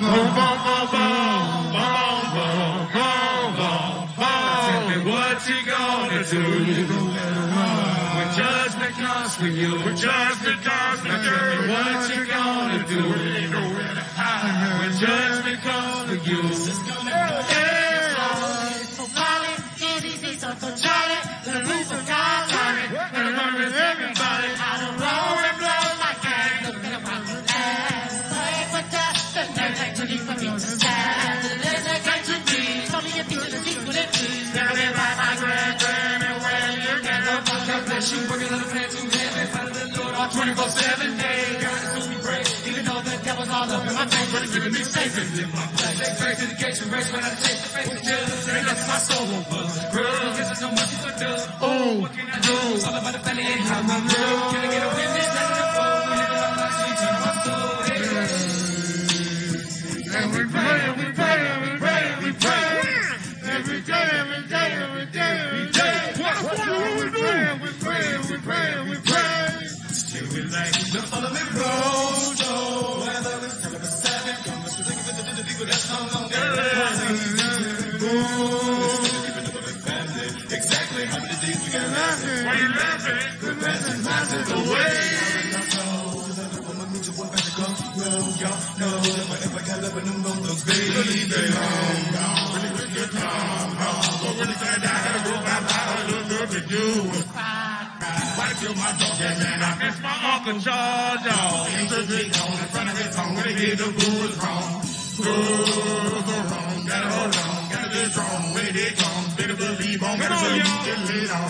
Tell me what you gonna do when judgment comes for you. When judgment comes for you, tell me what you gonna do when judgment comes for you. Charlie, the roof of God's army, and run with everybody. I don't roll and blow like that. Looking around the land, break with that. The name like to leave for me to stand. The name like to be. Only if you just see what it is. Never been like my grand, and when you get the fuck up, bless you. Working on the plan to heaven, find the Lord all 24/7 days. God is so great, even though the devil's all up in my face, but it's keeping me safe and in my place. They praise to the gates and race when I take the face of Jesus. And that's my soul will buzz. No mercy for dust. Oh, what can I do? It's all about the family and how I live. Can I get a witness? Let it go. We live in my life, so you turn my soul. And we pray, and we pray, and we pray, and we pray. Every day, every day, every day, every day. What we do? And we pray, and we pray, and we pray. Still we like the following road. So whether it's 7, come let's think of the people that's hung on there. Exactly how many days we got laughing? Why you laughing? The passing passes away. Y'all know if I got love and them those baby long. Really with your tongue. But really glad I had to go by a little girl to do. Why kill my dog? Yeah, man, I miss my Uncle George. He's a big on in front of his home when he did the fool was wrong. Go wrong, gotta hold on, gotta be strong. When it did come, better believe on, gotta believe till later on.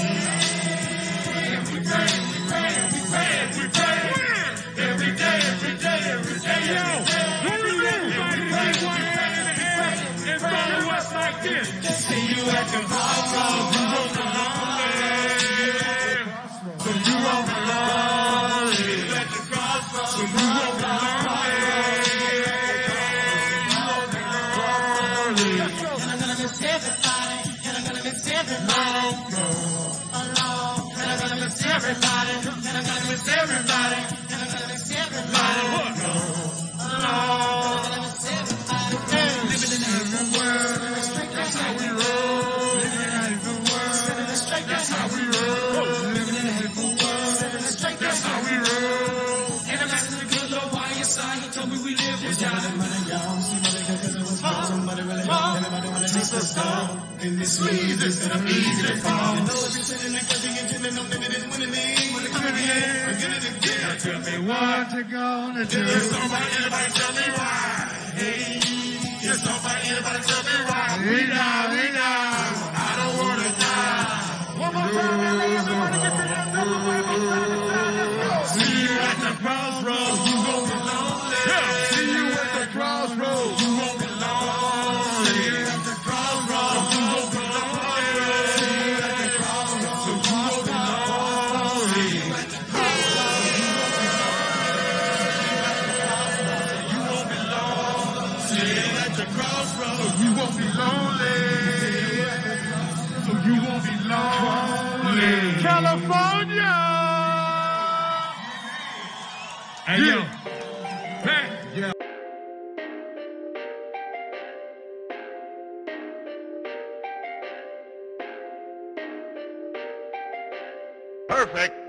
We pray, we pray, we pray, we pray. Every day, every day, every day, every day. Everybody raise one hand in the air and follow us like this. See you at the crossroads, you won't be lonely. So you won't be lonely. See you at the crossroads, so you won't be lonely. Everybody, and I'm gonna miss everybody, and I'm gonna miss everybody, alone, and I miss everybody, living in a different world, that's how we roll, living in a different world, that's how we roll, living in a different world, that's how we roll, and I'm asking the good Lord why your side, he told me we live with God. Somebody really wrong, everybody wanna taste the song, and it's easy, and I'm easy to fall. You know if you're sitting there cutting and chilling, I'm living in winning. Tell me what you gonna do. Can somebody tell me why? Hey, can somebody tell me why? We die. I don't wanna die. One more time, everybody get to that number one. See you at the crossroads, you won't be lonely. Yeah. See you at the crossroads, you won't be lonely. See you at the crossroads, you won't be lonely. See you at the crossroads, you won't be lonely. You won't be lonely, so you won't be lonely. California! Hey, yo. Back. Yeah. Perfect.